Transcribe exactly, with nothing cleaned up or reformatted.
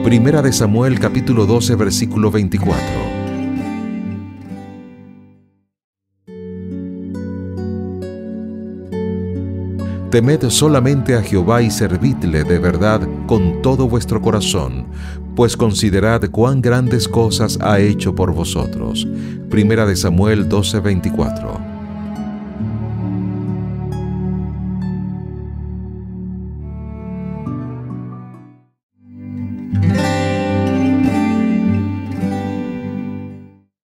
Primera de Samuel capítulo doce versículo veinticuatro. Temed solamente a Jehová y servidle de verdad con todo vuestro corazón, pues considerad cuán grandes cosas ha hecho por vosotros. Primera de Samuel doce veinticuatro.